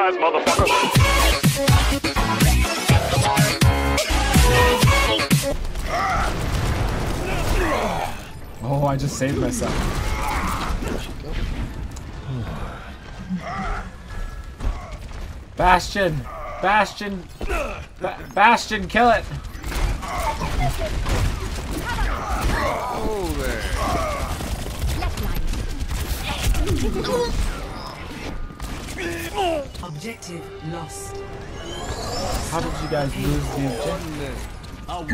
surprise, motherfucker. Oh, I just saved myself. Bastion! Bastion! Bastion, kill it! Oh, there. Objective lost. How did you guys lose the objective? Ever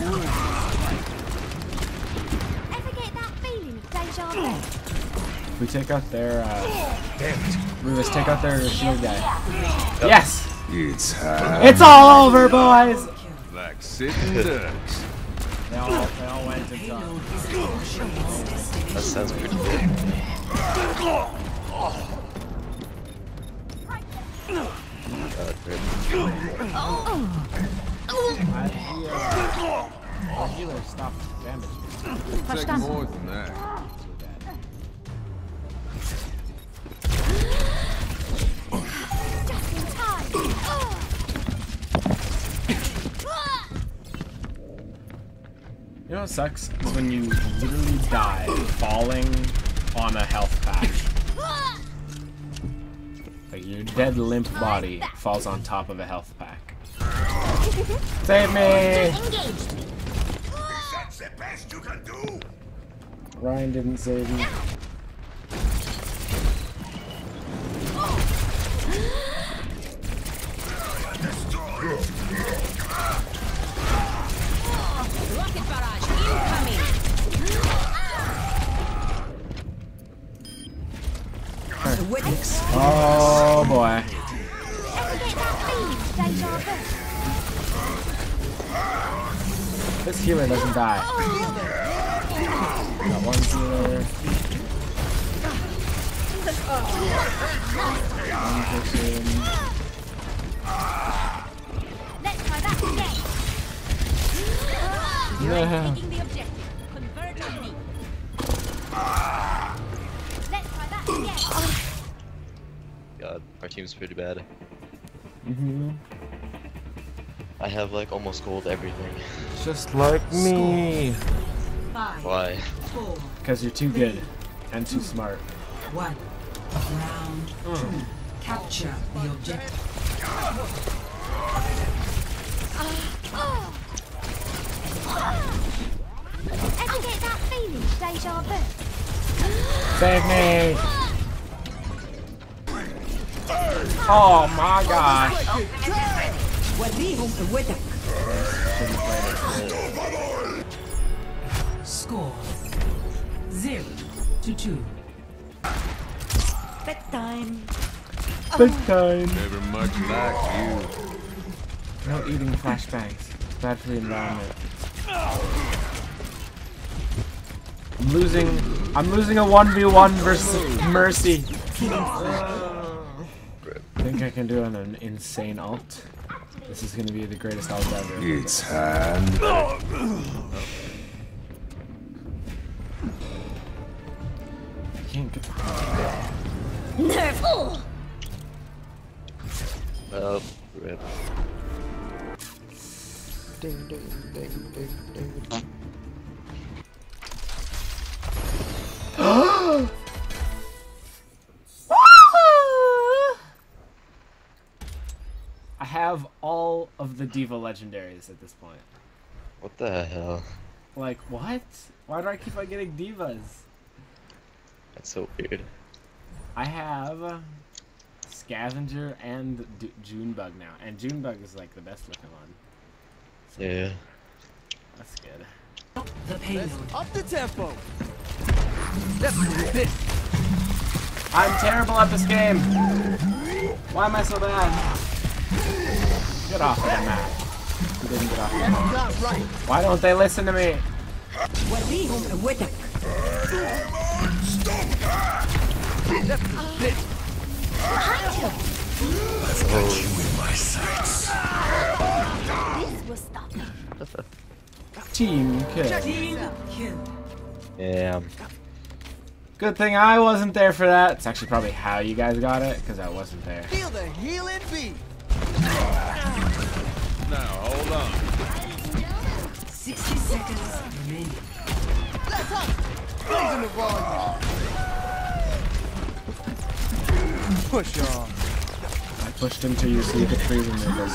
get that feeling of deja vu? If we take out their, Rufus, take out their shield guy. Yes! It's all over, boys! Like sitting ducks. They all went and done. That sounds pretty good. Our healer stopped damage. Take more than that. Just in time. You know what sucks? Is when you literally die falling on a health pack. Like your dead limp body falls on top of a health pack. Save me! That's the best you can do. Ryan didn't save me. Rocket barrage incoming. Oh boy. Ever get that feeling of deja vu? This healer doesn't die. Got one healer. One person. Let's try that again. No. Taking the objective. Converge on me. Let's try that again. God, our team's pretty bad. Mm-hmm. I have like almost gold everything. Just like me. 5, Why? 4, Because you're too good and too smart. 1. Round 2. Capture the objective. Ever get that feeling of deja vu? Save me! Oh my gosh! Score 0-2. Bedtime. Big time! Never much like you. No eating flashbangs. Bad for the environment. I'm losing a 1v1 versus Mercy. I think I can do an insane ult. This is gonna be the greatest ult ever. It's hand. I can't get Nerve. Well, rip. Ding, ding, ding, ding, ding. I have all of the Diva legendaries at this point. What the hell? Like, what? Why do I keep on getting Divas? That's so weird. I have Scavenger and Junebug now, and Junebug is like the best looking one. So Yeah. that's good. The payload. Up the tempo. I'm terrible at this game. Why am I so bad? Get off of the map. You didn't get off the map. Why don't they listen to me? I've got you in my sights. This will stop. Team kill. Team kill. Yeah. Good thing I wasn't there for that. It's actually probably how you guys got it, because I wasn't there. Feel the healing beat. Now, hold on. 60 seconds remaining. Let's up. Raising the volume. Push on. I pushed him to you so you could freeze him there.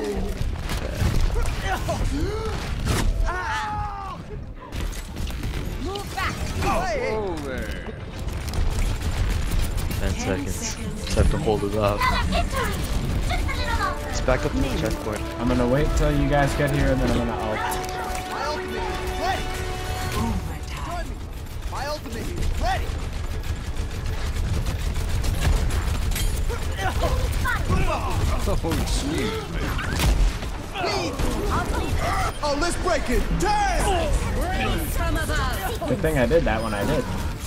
Move back. Oh, there. 10 seconds. Just have to hold it up. Let's back up to the checkpoint. I'm gonna wait till you guys get here and then I'm gonna ult. My ultimate is ready. Join me. My ultimate is ready. Oh, excuse me. Oh, let's break it. Damn! Good thing I did that when I did.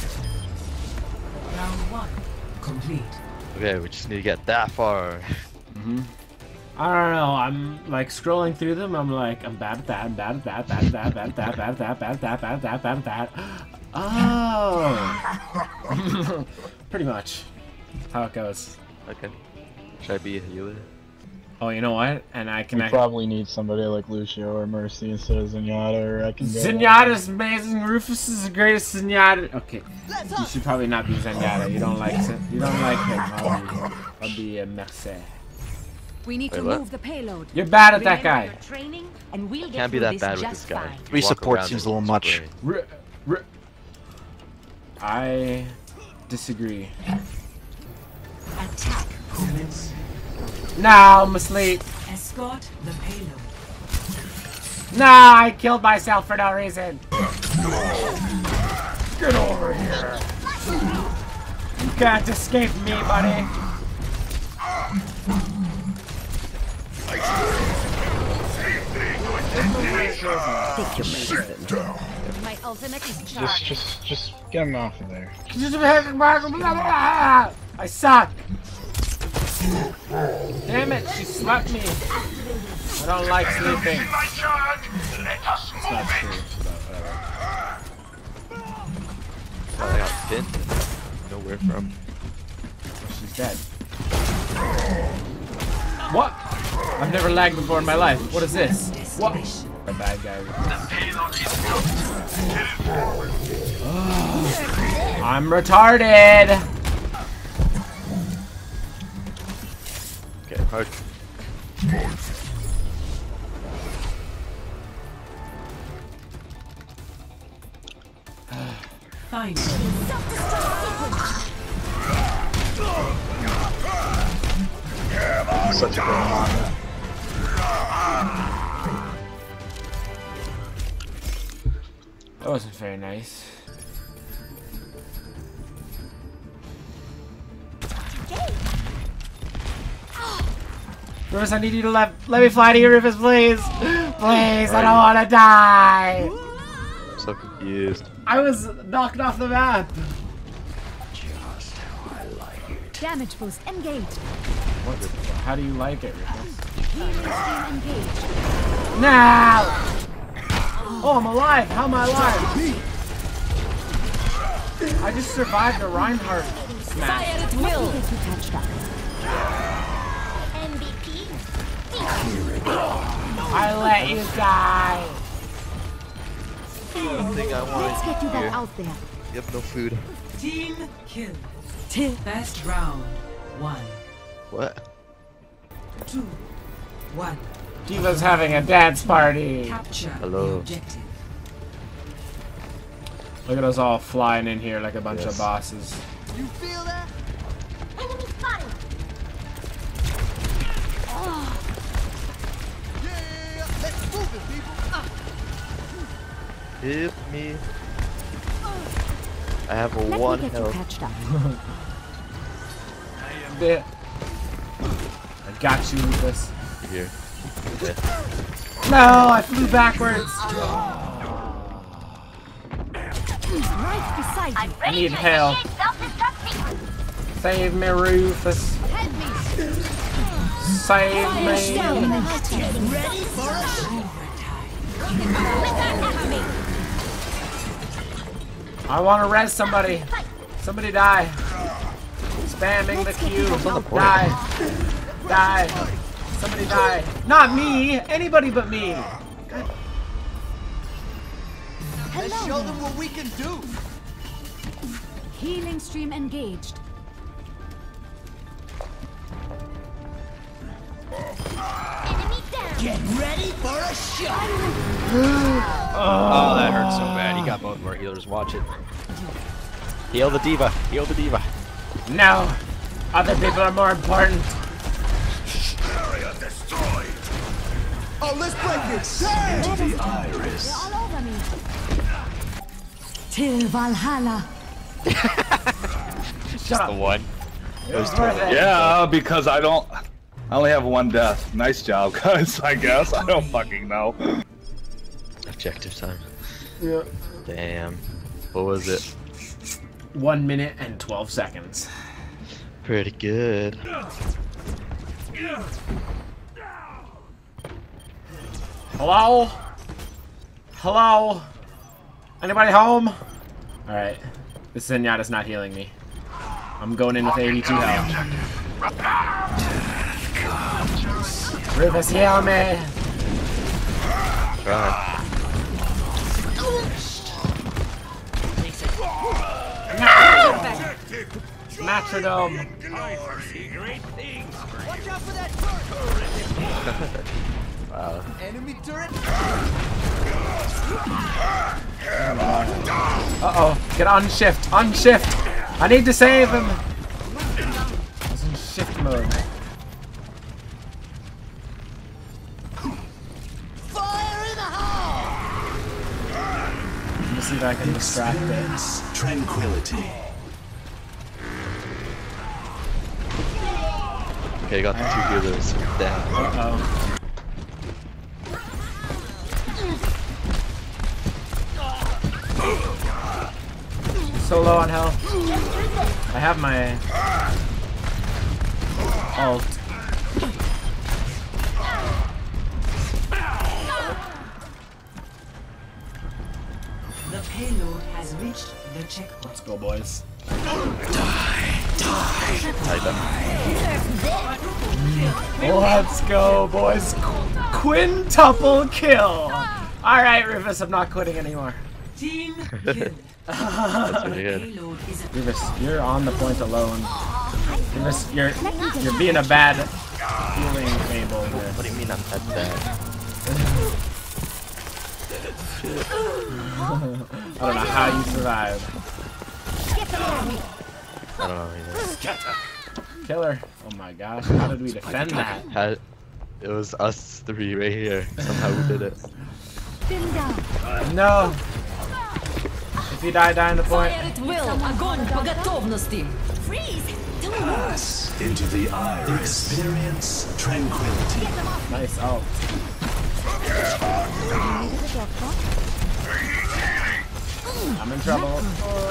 Round 1 complete. Okay, we just need to get that far. I don't know, I'm like scrolling through them, I'm like, I'm bad at that, I'm bad at that, bad at that, bad at that, bad at that, bad at that, bad at that, bad at that. Oh! Pretty much. That's how it goes. Okay. Should I be a healer? Oh, you know what? And I can We probably need somebody like Lucio or Mercy instead of Zenyatta, or I can go. Zenyatta's amazing. Rufus is the greatest Zenyatta. Okay, you should probably not be Zenyatta. You don't like him. I'll be a Mercy. We need to Wait, what? move the payload. You're bad at that Remember guy. your training, and we'll get Can't be through that this bad with just this guy. fine. Three Walk support around seems and a little much. spray. I disagree. Attack commence. Now I'm asleep. Escort the payload. Nah, I killed myself for no reason. Get over here. You can't escape me, buddy. My ultimate is charged. Just get him off of there. I suck. Damn it, she slapped me. I don't like sleeping. My charge. Let us It's not true, but whatever. Oh, I got pinned. Nowhere from. She's dead. What? I've never lagged before in my life. What is this? What? A bad guy. I'm retarded. Okay, hard. Find Such a good one. That wasn't very nice. Rufus, I need you to let me fly to you, Rufus, please. Please, I don't want to die. I'm so confused. I was knocked off the map. Damage boost engaged. What? How do you like it, Rufus? Healing scheme engaged. No! Oh, I'm alive. How am I alive? I just survived a Reinhardt smash. Fire at will. Let me get you patched up. I let you die. The thing I want Let's get you here. that out there. You have no food. team kill. Best round 1, What? 2, 1. Diva's having a dance party. Capture Hello. the objective. Look at us all flying in here like a bunch Yes. of bosses. You feel that? Enemy spotted. Yeah, let's move it, people. Hit me. I have a Let one me get you health. patched up. Bit. I got you, Lucas. Here. Okay. No, I flew backwards. Right beside you. I need help. Save me, Rufus. Help me. Save Fire down me. the hatches. Ready for us? I want to res somebody. Somebody die. Spamming the Q. Die. Die. Somebody die. Not me. Anybody but me. Let's show them what we can do. Healing stream engaged. Enemy down. Get ready for a shot. Oh, that hurt so bad. He got both of our healers. Watch it. Heal the diva. Heal the diva. No. Other people are more important. Area destroyed. Oh, let's break it. Into the iris. They're all over me. Till Valhalla. Shut up. The one. It was worth it. Yeah, because I only have one death. Nice job, guys, I guess. I don't fucking know. Objective time. Yeah. Damn. What was it? 1 minute and 12 seconds. Pretty good. Hello? Hello? Anybody home? Alright. This Zenyatta's not healing me. I'm going in with 82 health. Rufus, heal me! Try. Metrodome! Watch out for that turret. Wow. Enemy turret. Uh-oh. Get on shift. On shift. I need to save him. He's in shift mode. Fire in the hole. Let me see if I can distract it. Tranquility. Okay, got the 2 healers. Damn. Uh-oh. So low on health. I have my ult. The payload has reached the checkpoint. Let's go, boys. Let's go, boys. Quintuple kill. All right, Rufus, I'm not quitting anymore. Team kill. That's pretty good. Payload is Rufus, you're on the point alone. Rufus, you're being a bad healing Fable here. What do you mean I'm that bad? I don't know how you survived. I don't know either. Killer. Oh my gosh, how did we defend that? It was us 3 right here. Somehow we did it. Spin down. No. If you die in the point. Fire at will. Огонь по готовности. Freeze. Don't move. Pass into the iris. Experience tranquility. Nice ult. I'm in trouble.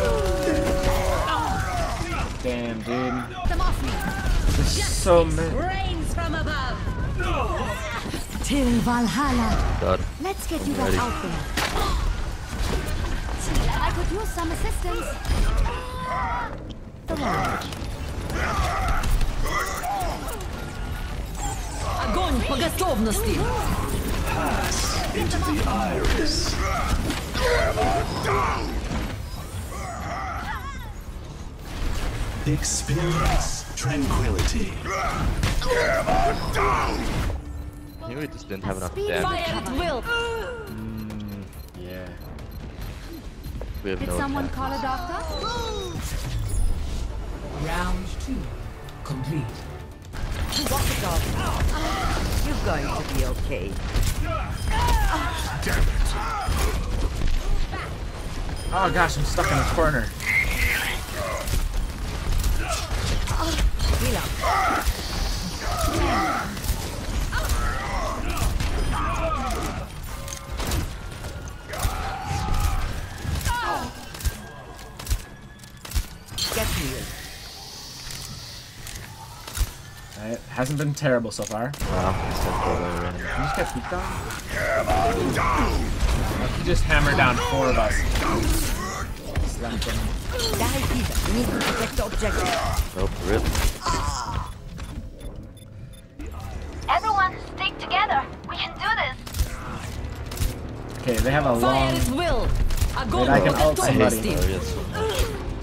Damn, dude. Them off me. There's so many. Rains from above. Till Valhalla. God. Let's get you back Ready. out there. I could use some assistance. The one. Огонь по готовности. Pass into the iris. Experience tranquility. Maybe we just didn't have enough Fire damage. at will. Yeah. We have Did no someone attack. call a doctor? Round 2 complete. You're going to be okay. Oh gosh, I'm stuck in a corner. Heal up. Get healed. It hasn't been terrible so far. Wow, I stepped all the way around. Can you just get peeked on? He just hammered down 4 of us. Slapped him. Die, D.Va. We need to protect the objective. Nope, rip. Everyone, stick together. We can do this. Okay, they have a long. Fire at will. Wait, I can ult I hate somebody. Zarya so much.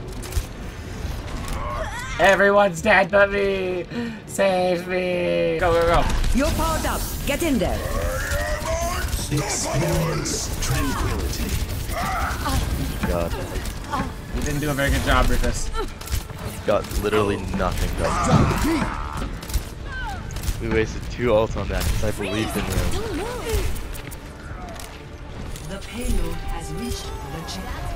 Everyone's dead but me. Save me. Go, go, go. You're powered up. Get in there. Experience tranquility. God. You didn't do a very good job, Rufus. Got literally nothing done. We wasted 2 ults on that because I believed in him. The payload has reached the checkpoint.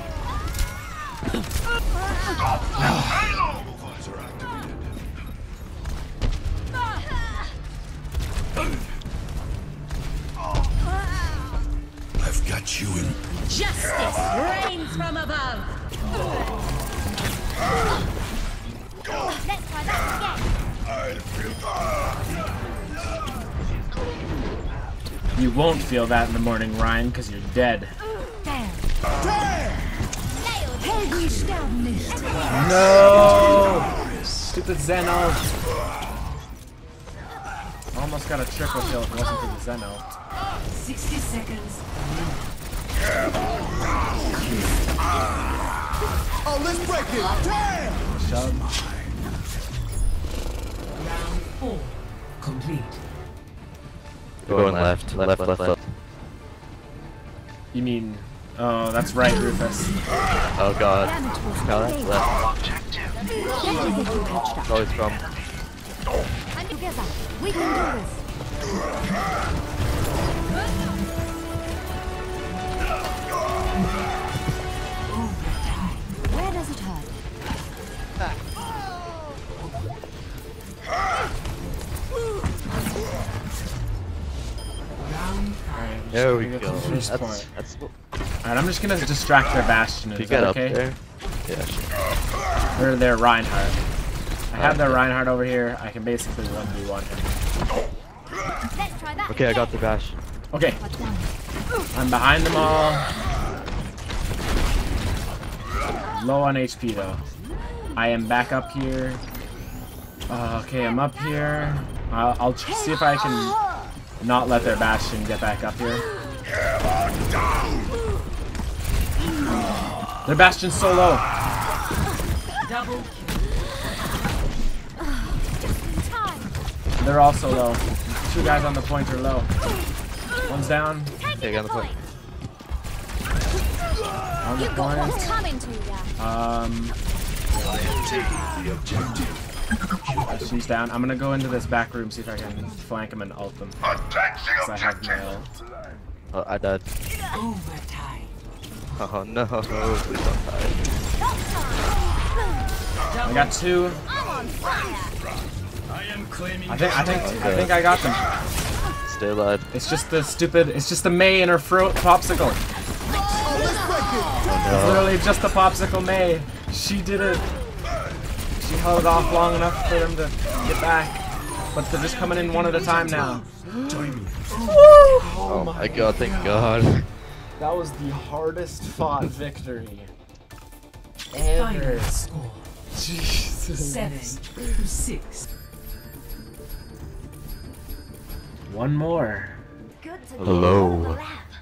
I've got you in. Justice reigns from above. Let's try that again. You won't feel that in the morning, Ryan, because you're dead. No! Stupid Zeno. Almost got a triple kill if it wasn't for the Zeno. 60 seconds. Oh, let's break it! Damn! Shove. Round 4 complete. Going left, left, left, left. You mean... Oh, that's right, Rufus. Oh god. No, that's left. Oh, it's from. And together, we can do this. Where does it hurt? There we Get go. to the first That's point. what Alright, I'm just gonna distract their Bastion. you Is get that up okay? there. Yeah, sure. Or their Reinhardt. I have their Reinhardt over here. I can basically 1v1 him. Let's try that. Okay, I got the bash. Okay. I'm behind them all. Low on HP though. I am back up here. Okay, I'm up here. I'll see if I can not let their Bastion get back up here. Their Bastion's so low. Double They're also low. 2 guys on the point are low. One's down. Okay, I got the point. On the point. Coming to you. Bastion's down. I'm gonna go into this back room, see if I can flank him and ult them. Because I have my ult. Oh, I died. overtime. Oh no, please don't die. I got 2. I think I got them. Stay alive. It's just the stupid. It's just the May in her throat popsicle. It's literally just the popsicle May. She did it. She held off long enough for them to get back, but they're just coming in one at a time now. Oh my god, thank god. That was the hardest fought victory Final ever. score Jesus. 7-6. One more. Hello.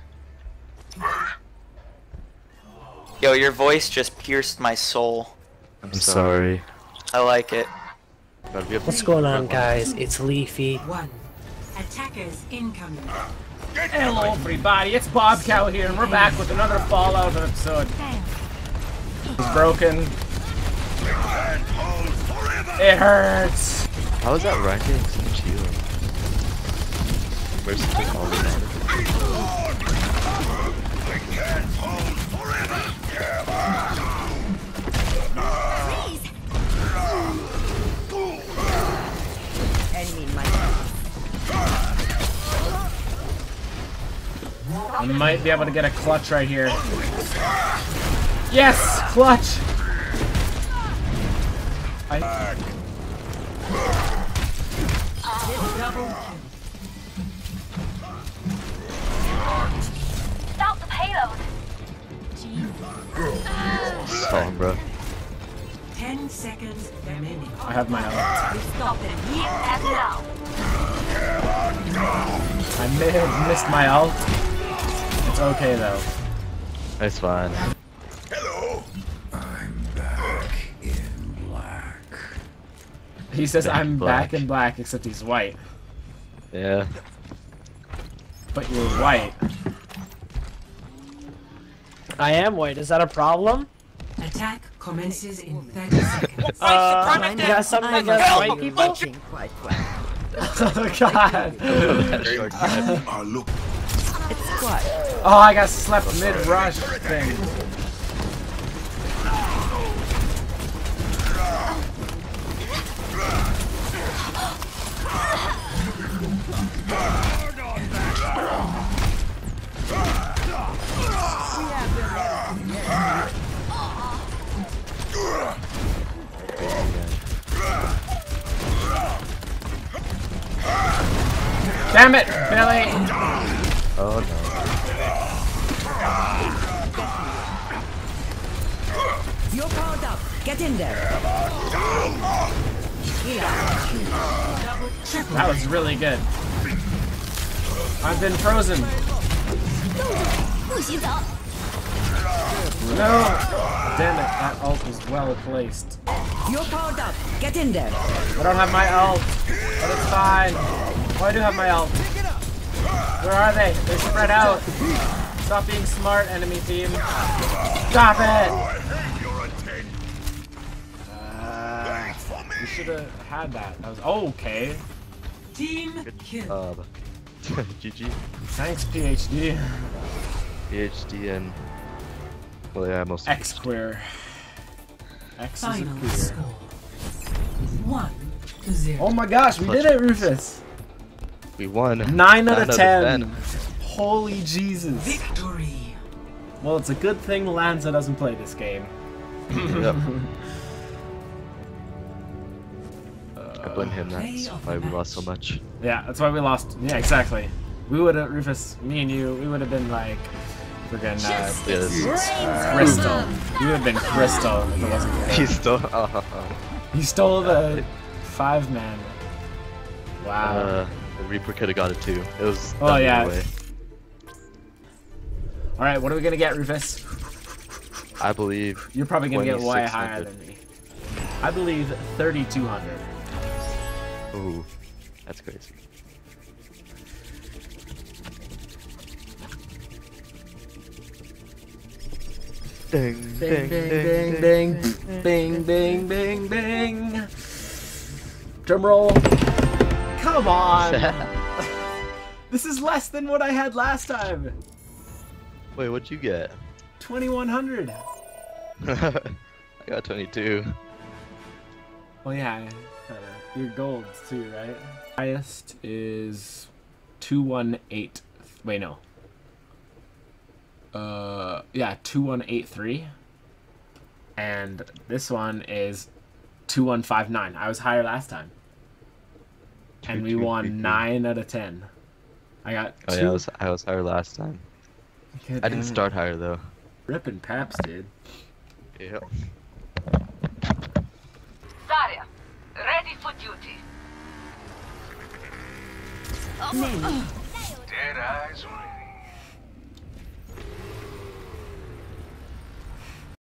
Yo, your voice just pierced my soul. I'm sorry. I like it. What's going on, guys? It's Leafy. 1. Attackers incoming. Hello everybody, it's Bob Cow here, and we're back with another Fallout episode. It's broken. It hurts. How is that Ryan getting so much healing? Where's the all the Enemy in my I might be able to get a clutch right here. Yes! Clutch! Double Stop the payload. Call him, bro. I have my ult. Stop them here and now. I may have missed my ult. It's okay though. It's fine. Hello. I'm back in black. He says I'm black. back in black, except he's white. Yeah. But you're white. I am white. Is that a problem? Attack commences in 30 seconds. You got something against white people? Watching quite well. Oh god. Look. It's quiet. Oh, I got slept mid-rush thing. Damn it, Billy! Oh no. You're powered up. Get in there. That was really good. I've been frozen. No! Damn it, that ult was well placed. You're powered up. Get in there. I don't have my ult, but it's fine. Oh, I do have my ult. Where are they? They're spread out. Stop being smart, enemy team. Stop it! We should have had that. That was okay. Team kill. GG. Thanks, PhD. PhD and well, yeah, most X queer. X is a Final queer. score 1-0. Oh my gosh, we did it, Rufus. We won. 9 out of 10. Holy Jesus. Victory. Well, it's a good thing Lanza doesn't play this game. Yep. I blame him. That's why we lost so much. Yeah, that's why we lost. Yeah, exactly. We would have, Rufus, me and you, we would have been like, freaking, Crystal. We would have been Crystal if it wasn't for him. He stole. He stole the 5-man. Wow. The Reaper could have got it too. It was. Oh yeah. Way. All right, what are we gonna get, Rufus? I believe. You're probably gonna get way 2600. higher than me. I believe 3,200. Ooh, that's crazy. Ding, Bing, bing, bing, bing, bing, bing, bing. Drum roll. Come on. This is less than what I had last time. Wait, what'd you get? 2,100. I got 22. Well, yeah, your gold too, right? Highest is 218. Wait, no. Yeah, 2183. And this one is 2159. I was higher last time. And we won 9 out of 10. I got 2. Oh yeah, I was higher last time. God, I didn't start higher though. Rippin' Paps, dude. Yep. Zarya, ready for duty. Dead eyes